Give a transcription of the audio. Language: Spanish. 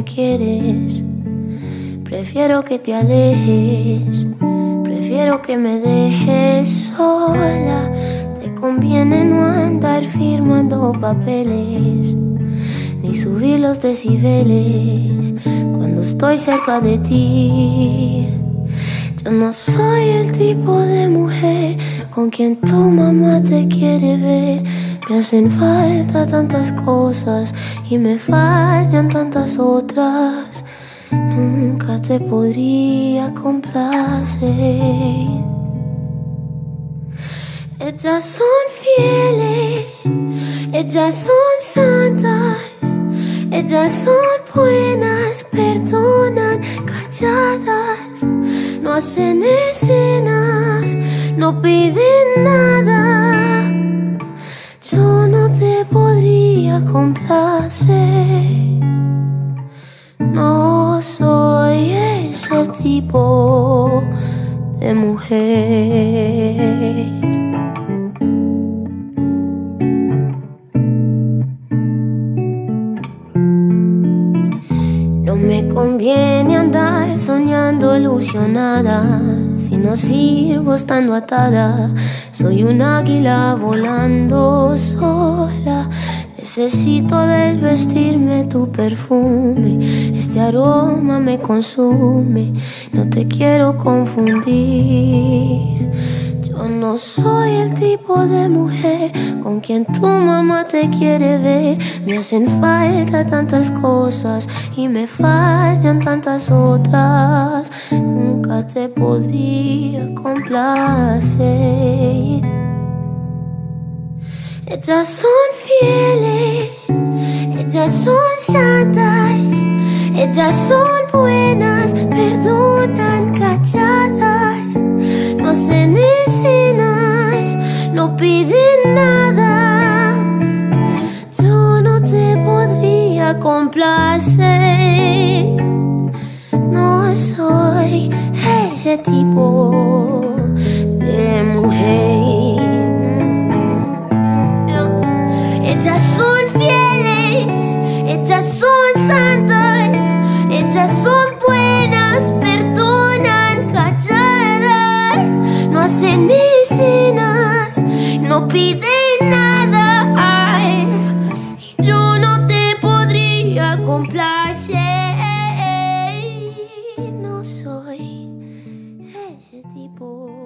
quieres. Prefiero que te alejes, prefiero que me dejes sola. Te conviene no andar firmando papeles, ni subir los decibeles cuando estoy cerca de ti. Yo no soy el tipo de mujer con quien tu mamá te quiere ver. Me hacen falta tantas cosas y me fallan tantas otras. Nunca te podría complacer. Ellas son fieles, ellas son santas, ellas son buenas, perdonan calladas, no hacen escenas, no piden nada. Yo no te podría complacer. No soy ese tipo de mujer. No me conviene andar soñando ilusionada, si no sirvo estando atada. Soy un águila volando sola. Necesito desvestirme tu perfume. Este aroma me consume. No te quiero confundir. Yo no soy el tipo de mujer con quien tu mamá te quiere ver. Me hacen falta tantas cosas y me fallan tantas otras. Nunca te podría complacer. Ellas son fieles, ellas son santas, ellas son buenas, perdonan calladas, no hacen escenas, no piden nada. Yo no te podría complacer. No soy ese tipo de mujer. Ellas son fieles, ellas son santas, ellas son buenas, perdonan calladas, no hacen escenas, no piden nada. Ay, yo no te podría complacer. No soy ese tipo.